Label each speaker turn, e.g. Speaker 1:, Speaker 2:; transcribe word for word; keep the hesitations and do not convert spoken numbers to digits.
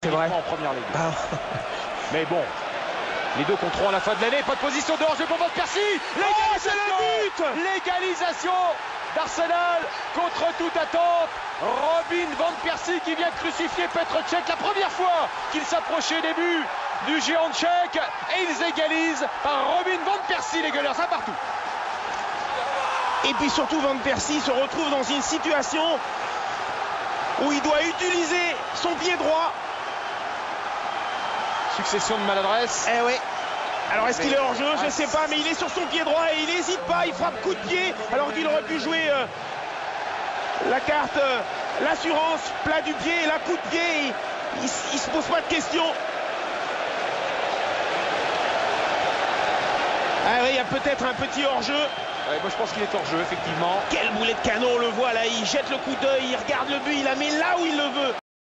Speaker 1: C'est vrai.
Speaker 2: En première ligue.
Speaker 1: Ah.
Speaker 2: Mais bon, les deux contre trois à la fin de l'année, pas de position de hors-jeu pour Van Persie. L'égalisation,
Speaker 1: oh,
Speaker 2: l'égalisation d'Arsenal contre toute attente. Robin Van Persie qui vient crucifier Petr Cech la première fois qu'il s'approchait des buts du géant tchèque, et ils égalisent par Robin Van Persie, les Gunners, un partout.
Speaker 1: Et puis surtout, Van Persie se retrouve dans une situation où il doit utiliser son pied droit.
Speaker 2: Succession de maladresse.
Speaker 1: Eh oui. Alors est-ce qu'il est hors jeu? Je ne sais pas, mais il est sur son pied droit et il n'hésite pas, il frappe coup de pied alors qu'il aurait pu jouer euh, la carte, euh, l'assurance, plat du pied et la coup de pied, il, ne se pose pas de questions. Ah oui, il y a peut-être un petit hors-jeu.
Speaker 2: Ouais, moi je pense qu'il est hors jeu, effectivement.
Speaker 1: Quel boulet de canon, on le voit là, il jette le coup d'œil, il regarde le but, il la met là où il le veut.